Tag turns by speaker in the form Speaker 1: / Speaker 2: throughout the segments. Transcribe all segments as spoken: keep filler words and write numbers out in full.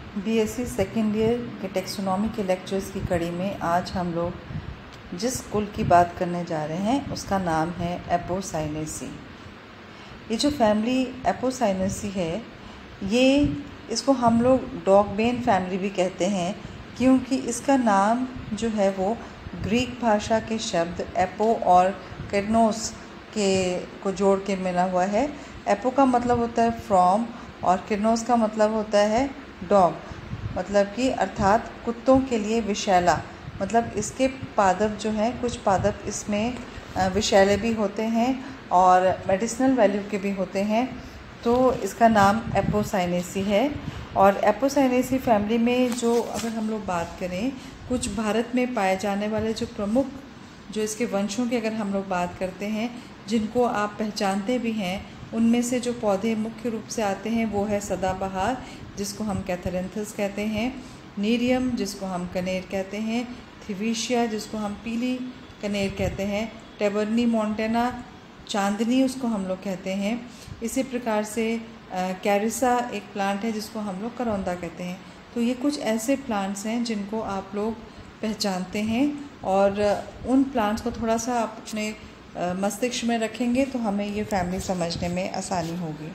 Speaker 1: BSc second year के taxonomy के lectures की कड़ी में आज हम लोग जिस कुल की बात करने जा रहे हैं उसका नाम है एपोसाइनेसी। ये जो फैमिली एपोसाइनेसी है, ये इसको हम लोग डॉगबेन फैमिली भी कहते हैं, क्योंकि इसका नाम जो है वो ग्रीक भाषा के शब्द एपो और केरनोस के को जोड़ के मिला हुआ है। एपो का मतलब होता है फ्रॉम और केरनोस का मतलब होता है डॉग, मतलब कि अर्थात कुत्तों के लिए विषैला। मतलब इसके पादप जो हैं, कुछ पादप इसमें विषैले भी होते हैं और मेडिसिनल वैल्यू के भी होते हैं, तो इसका नाम एपोसाइनेसी है। और एपोसाइनेसी फैमिली में जो अगर हम लोग बात करें, कुछ भारत में पाए जाने वाले जो प्रमुख जो इसके वंशों की अगर हम लोग बात करते हैं, जिनको आप पहचानते भी हैं, उनमें से जो पौधे मुख्य रूप से आते हैं वो है सदाबहार, जिसको हम कैथेरेंथस कहते हैं, नीरियम जिसको हम कनेर कहते हैं, थिविशिया जिसको हम पीली कनेर कहते हैं, टेबर्नी मोंटेना चांदनी उसको हम लोग कहते हैं। इसी प्रकार से कैरिसा एक प्लांट है जिसको हम लोग करौंदा कहते हैं। तो ये कुछ ऐसे प्लांट्स हैं जिनको आप लोग पहचानते हैं, और उन प्लांट्स को थोड़ा सा आप अपने मस्तिष्क में रखेंगे तो हमें ये फैमिली समझने में आसानी होगी।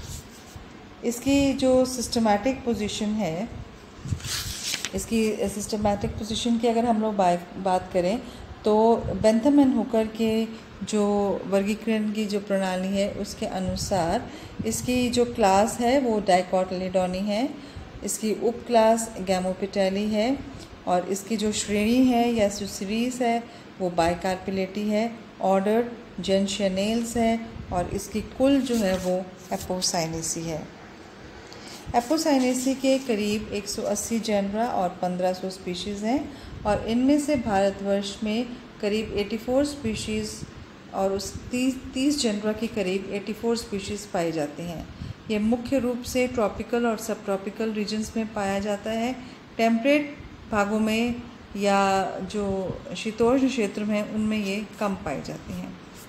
Speaker 1: इसकी जो सिस्टमैटिक पोजीशन है, इसकी सिस्टमैटिक पोजीशन की अगर हम लोग बात करें तो बेंथम एंड हुकर के जो वर्गीकरण की जो प्रणाली है उसके अनुसार इसकी जो क्लास है वो डाइकोटिलीडोनी है, इसकी उप क्लास गैमोपिटेली है, और इसकी जो श्रेणी है या सीरीज है वो बाइकार्पिलेटी है, ऑर्डर जेनशियनेल्स है, और इसकी कुल जो है वो एपोसाइनेसी है। एपोसाइनेसी के करीब एक सौ अस्सी जेनरा और पंद्रह सौ स्पीशीज़ हैं, और इनमें से भारतवर्ष में करीब चौरासी स्पीशीज़ और उस तीस तीस जेनरा की करीब चौरासी स्पीशीज़ पाई जाती हैं। ये मुख्य रूप से ट्रॉपिकल और सब ट्रॉपिकल रीजन्स में पाया जाता है। टेम्परेट भागों में या जो शीतोष्ण क्षेत्र में उनमें ये कम पाई जाती हैं।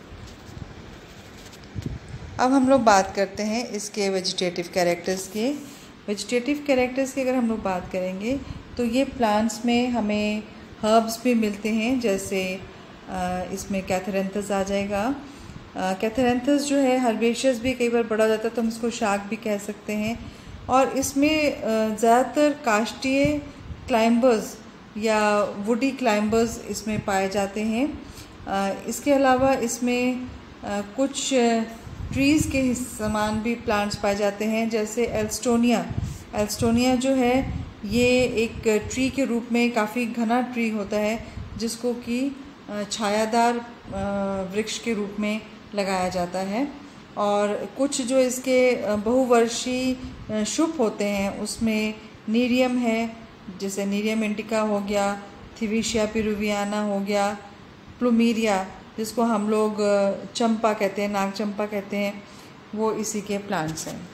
Speaker 1: अब हम लोग बात करते हैं इसके वेजिटेटिव कैरेक्टर्स के। वेजिटेटिव कैरेक्टर्स की अगर हम लोग बात करेंगे तो ये प्लांट्स में हमें हर्ब्स भी मिलते हैं, जैसे इसमें कैथेरेंथस आ जाएगा। कैथेरेंथस जो है हर्बेशियस भी कई बार बड़ा हो जाता है तो हम इसको शाक भी कह सकते हैं, और इसमें ज़्यादातर काष्ठीय क्लाइंबर्स या वुडी क्लाइंबर्स इसमें पाए जाते हैं। इसके अलावा इसमें कुछ ट्रीज़ के समान भी प्लांट्स पाए जाते हैं, जैसे एल्स्टोनिया। एल्स्टोनिया जो है ये एक ट्री के रूप में काफ़ी घना ट्री होता है, जिसको कि छायादार वृक्ष के रूप में लगाया जाता है। और कुछ जो इसके बहुवर्षीय शुभ होते हैं उसमें नीरियम है, जैसे नीरियम इंडिका हो गया, थिविशिया पिरुवियाना हो गया, प्लूमेरिया जिसको हम लोग चंपा कहते हैं, नाग चंपा कहते हैं, वो इसी के प्लांट्स हैं।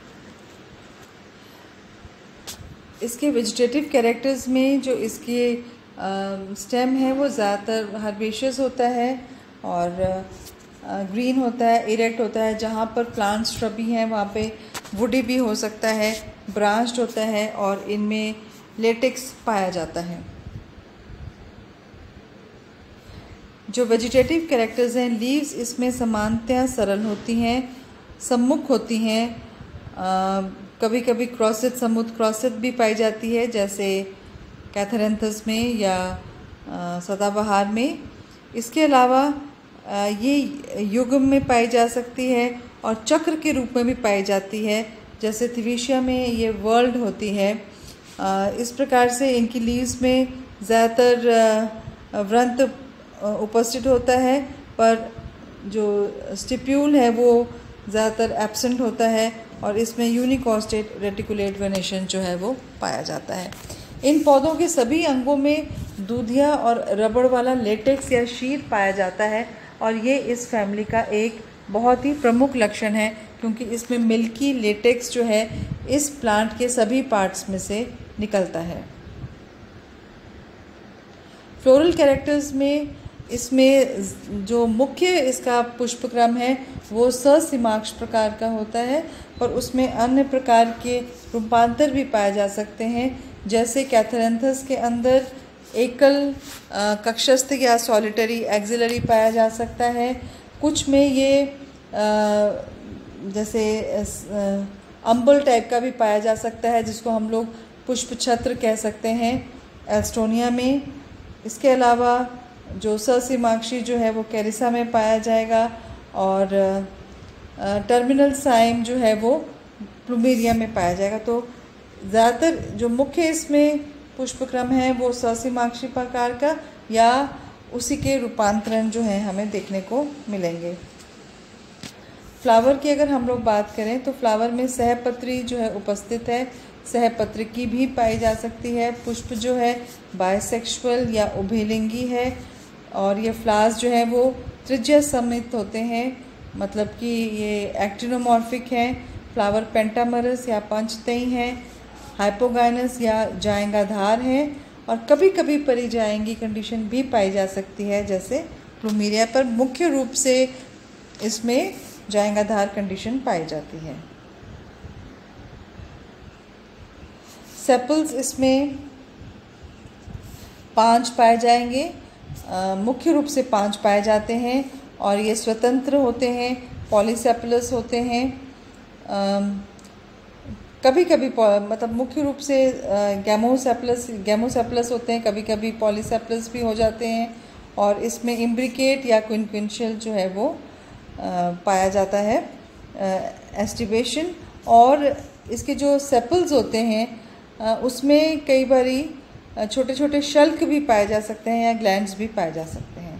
Speaker 1: इसके वेजिटेटिव कैरेक्टर्स में जो इसके स्टेम है वो ज़्यादातर हर्बेशियस होता है और ग्रीन होता है, इरेक्ट होता है। जहाँ पर प्लांट्स श्रबी हैं वहाँ पे वुडी भी हो सकता है, ब्रांच्ड होता है, और इनमें लेटेक्स पाया जाता है। जो वेजिटेटिव कैरेक्टर्स हैं, लीव्स इसमें सामान्यतः सरल होती हैं, सम्मुख होती हैं, कभी कभी क्रॉसेड समुद्र क्रॉसेड भी पाई जाती है, जैसे कैथेरेंथस में या आ, सदाबहार में। इसके अलावा आ, ये युग्म में पाई जा सकती है और चक्र के रूप में भी पाई जाती है, जैसे थिविशिया में ये वर्ल्ड होती है। आ, इस प्रकार से इनकी लीव्स में ज़्यादातर व्रंत उपस्थित होता है, पर जो स्टिप्यूल है वो ज़्यादातर एब्सेंट होता है, और इसमें यूनिकॉस्टेट रेटिकुलेट वेनेशन जो है वो पाया जाता है। इन पौधों के सभी अंगों में दूधिया और रबड़ वाला लेटेक्स या शीर पाया जाता है, और ये इस फैमिली का एक बहुत ही प्रमुख लक्षण है, क्योंकि इसमें मिल्की लेटेक्स जो है इस प्लांट के सभी पार्ट्स में से निकलता है। फ्लोरल कैरेक्टर्स में इसमें जो मुख्य इसका पुष्पक्रम है वो ससीमाक्ष प्रकार का होता है और उसमें अन्य प्रकार के रूपांतर भी पाए जा सकते हैं, जैसे कैथेरेंथस के अंदर एकल कक्षस्थ या सॉलिटरी एक्सिलरी पाया जा सकता है। कुछ में ये आ, जैसे अम्बल टाइप का भी पाया जा सकता है, जिसको हम लोग पुष्प छत्र कह सकते हैं एल्स्टोनिया में। इसके अलावा जो ससीमाक्षी जो है वो कैरिसा में पाया जाएगा और टर्मिनल साइम जो है वो प्लूमेरिया में पाया जाएगा। तो ज़्यादातर जो मुख्य इसमें पुष्पक्रम है वो ससीमाक्षी प्रकार का या उसी के रूपांतरण जो है हमें देखने को मिलेंगे। फ्लावर की अगर हम लोग बात करें तो फ्लावर में सहपत्री जो है उपस्थित है, सहपत्रिकी भी पाई जा सकती है। पुष्प जो है बायसेक्सुअल या उभयलिंगी है और ये फ्लावर्स जो है वो त्रिज्या समित होते हैं, मतलब कि ये एक्टिनोमॉर्फिक हैं। फ्लावर पेंटामरस या पंचतई हैं, हाइपोगाइनस या जायंगाधार हैं और कभी कभी परिजायंगी कंडीशन भी पाई जा सकती है, जैसे प्लूमेरिया पर मुख्य रूप से इसमें जायंगाधार कंडीशन पाई जाती है। सेपल्स इसमें पांच पाए जाएंगे, आ, मुख्य रूप से पांच पाए जाते हैं और ये स्वतंत्र होते हैं, पॉलीसेपलस होते हैं। आ, कभी कभी मतलब मुख्य रूप से गैमोसेपलस गैमोसेपलस होते हैं, कभी कभी पॉलीसेपलस भी हो जाते हैं और इसमें इम्ब्रिकेट या क्विंक्विंशियल जो है वो आ, पाया जाता है एस्टिवेशन। और इसके जो सेपल्स होते हैं आ, उसमें कई बारी छोटे छोटे शल्क भी पाए जा सकते हैं या ग्लैंड्स भी पाए जा सकते हैं।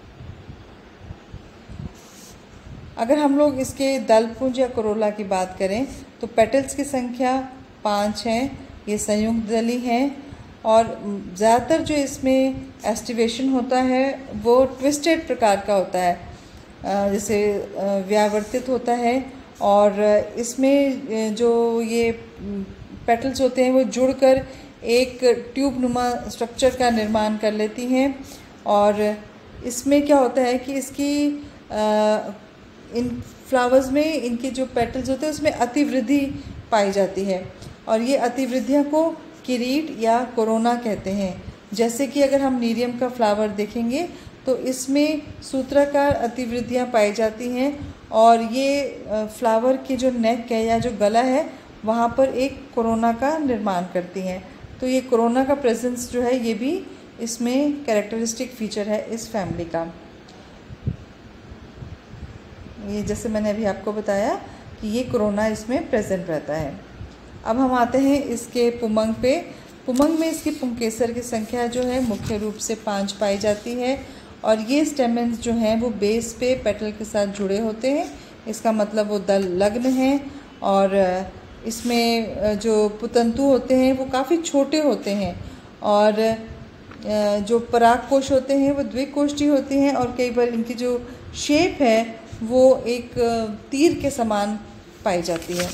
Speaker 1: अगर हम लोग इसके दलपुंज या कोरोला की बात करें तो पेटल्स की संख्या पाँच हैं, ये संयुक्त दली हैं और ज़्यादातर जो इसमें एस्टिवेशन होता है वो ट्विस्टेड प्रकार का होता है, जैसे व्यावर्तित होता है और इसमें जो ये पेटल्स होते हैं वो जुड़कर एक ट्यूब नुमा स्ट्रक्चर का निर्माण कर लेती हैं और इसमें क्या होता है कि इसकी आ, इन फ्लावर्स में इनके जो पेटल्स होते हैं उसमें अतिवृद्धि पाई जाती है और ये अतिवृद्धियाँ को किरीट या कोरोना कहते हैं। जैसे कि अगर हम नीरियम का फ्लावर देखेंगे तो इसमें सूत्राकार अतिवृद्धियाँ पाई जाती हैं और ये फ्लावर की जो नेक है या जो गला है वहाँ पर एक कोरोना का निर्माण करती हैं। तो ये कोरोना का प्रेजेंस जो है ये भी इसमें कैरेक्टरिस्टिक फीचर है इस फैमिली का। ये जैसे मैंने अभी आपको बताया कि ये कोरोना इसमें प्रेजेंट रहता है। अब हम आते हैं इसके पुमंग पे। पुमंग में इसकी पुंकेसर की संख्या जो है मुख्य रूप से पाँच पाई जाती है और ये स्टेमेंस जो हैं वो बेस पे पेटल के साथ जुड़े होते हैं, इसका मतलब वो दल लग्न हैं और इसमें जो पुतंतु होते हैं वो काफ़ी छोटे होते हैं और जो परागकोश होते हैं वो द्विकोष्ठी होती हैं और कई बार इनकी जो शेप है वो एक तीर के समान पाई जाती है।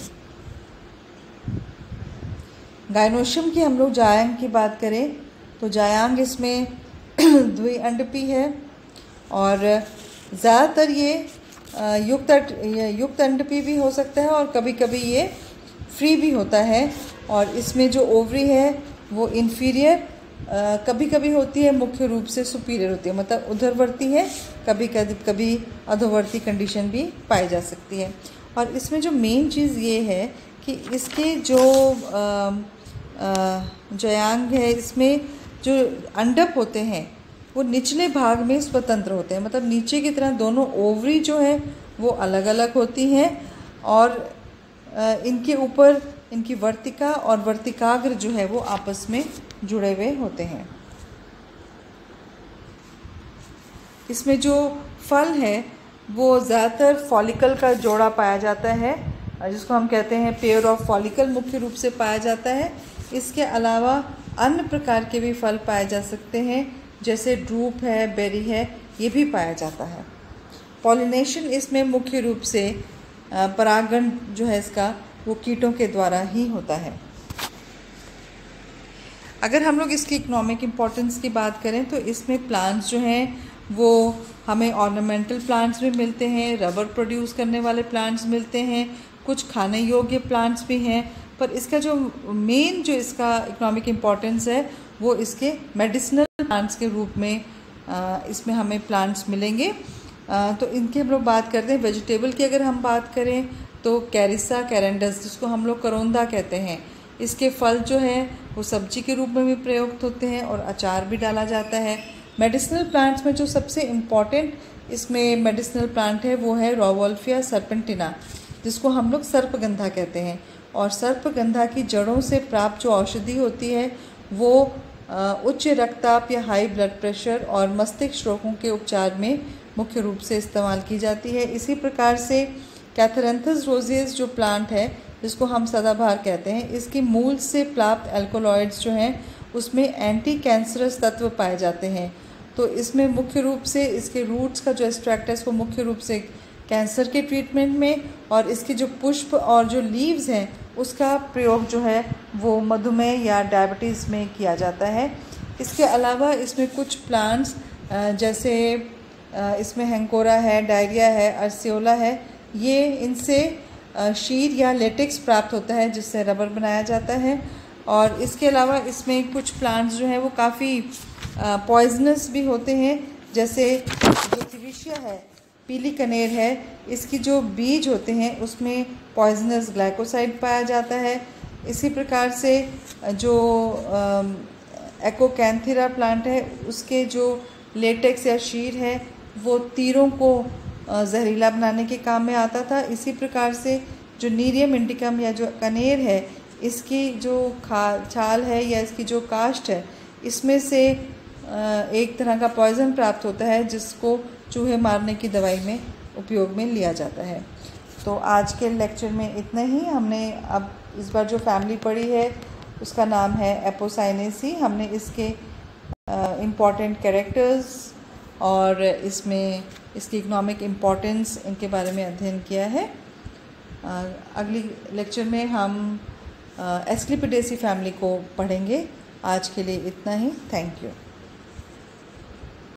Speaker 1: गायनोशियम की हम लोग जायांग की बात करें तो जायांग इसमें द्विअंडपी है और ज़्यादातर ये युक्त युक्त अंडपी भी हो सकता है और कभी कभी ये फ्री भी होता है और इसमें जो ओवरी है वो इन्फीरियर कभी कभी होती है, मुख्य रूप से सुपीरियर होती है, मतलब उधरवर्ती है, कभी कभी कभी अधोवर्ती कंडीशन भी पाई जा सकती है। और इसमें जो मेन चीज़ ये है कि इसके जो जयांग है इसमें जो अंडप होते हैं वो निचले भाग में स्वतंत्र होते हैं, मतलब नीचे की तरह दोनों ओवरी जो है वो अलग अलग होती हैं और इनके ऊपर इनकी वर्तिका और वर्तिकाग्र जो है वो आपस में जुड़े हुए होते हैं। इसमें जो फल है वो ज़्यादातर फॉलिकल का जोड़ा पाया जाता है जिसको हम कहते हैं पेयर ऑफ फॉलिकल मुख्य रूप से पाया जाता है। इसके अलावा अन्य प्रकार के भी फल पाए जा सकते हैं जैसे ड्रूप है, बेरी है, ये भी पाया जाता है। पॉलिनेशन इसमें मुख्य रूप से परागण जो है इसका वो कीटों के द्वारा ही होता है। अगर हम लोग इसकी इकोनॉमिक इम्पोर्टेंस की बात करें तो इसमें प्लांट्स जो हैं वो हमें ऑर्नामेंटल प्लांट्स भी मिलते हैं, रबर प्रोड्यूस करने वाले प्लांट्स मिलते हैं, कुछ खाने योग्य प्लांट्स भी हैं, पर इसका जो मेन जो इसका इकोनॉमिक इम्पोर्टेंस है वो इसके मेडिसिनल प्लांट्स के रूप में आ, इसमें हमें प्लांट्स मिलेंगे। आ, तो इनकी हम लोग बात करते हैं। वेजिटेबल की अगर हम बात करें तो कैरिसा कैरेंडस, जिसको हम लोग करोंदा कहते हैं, इसके फल जो है वो सब्जी के रूप में भी प्रयुक्त होते हैं और अचार भी डाला जाता है। मेडिसिनल प्लांट्स में जो सबसे इम्पॉर्टेंट इसमें मेडिसिनल प्लांट है वो है रोवोल्फिया सर्पेंटिना, जिसको हम लोग सर्पगंधा कहते हैं। और सर्पगंधा की जड़ों से प्राप्त जो औषधि होती है वो उच्च रक्तचाप या हाई ब्लड प्रेशर और मस्तिष्क रोगों के उपचार में मुख्य रूप से इस्तेमाल की जाती है। इसी प्रकार से कैथरैंथस रोजेस जो प्लांट है, जिसको हम सदाबहार कहते हैं, इसकी मूल से प्राप्त एल्कोलॉइड्स जो हैं उसमें एंटी कैंसरस तत्व पाए जाते हैं। तो इसमें मुख्य रूप से इसके रूट्स का जो एक्सट्रैक्ट है इसको मुख्य रूप से कैंसर के ट्रीटमेंट में, और इसके जो पुष्प और जो लीव्स हैं उसका प्रयोग जो है वो मधुमेह या डायबिटीज़ में किया जाता है। इसके अलावा इसमें कुछ प्लांट्स जैसे इसमें हैंकोरा है, डायरिया है, अर्सियोला है, ये इनसे शीर या लेटेक्स प्राप्त होता है जिससे रबर बनाया जाता है। और इसके अलावा इसमें कुछ प्लांट्स जो हैं वो काफ़ी पॉइजनस भी होते हैं, जैसे जो थिविशिया है, पीली कनेर है, इसकी जो बीज होते हैं उसमें पॉइजनस ग्लाइकोसाइड पाया जाता है। इसी प्रकार से जो एकोकैंथिरा प्लांट है उसके जो लेटेक्स या शीर है वो तीरों को जहरीला बनाने के काम में आता था। इसी प्रकार से जो नीरियम इंडिकम या जो कनेर है, इसकी जो खा छाल है या इसकी जो काष्ठ है, इसमें से एक तरह का पॉइज़न प्राप्त होता है जिसको चूहे मारने की दवाई में उपयोग में लिया जाता है। तो आज के लेक्चर में इतना ही। हमने अब इस बार जो फैमिली पढ़ी है उसका नाम है एपोसाइनेसी। हमने इसके इम्पॉर्टेंट कैरेक्टर्स और इसमें इसकी इकोनॉमिक इम्पोर्टेंस इनके बारे में अध्ययन किया है। अगली लेक्चर में हम एस्क्लेपिडेसी फैमिली को पढ़ेंगे। आज के लिए इतना ही। Thank you.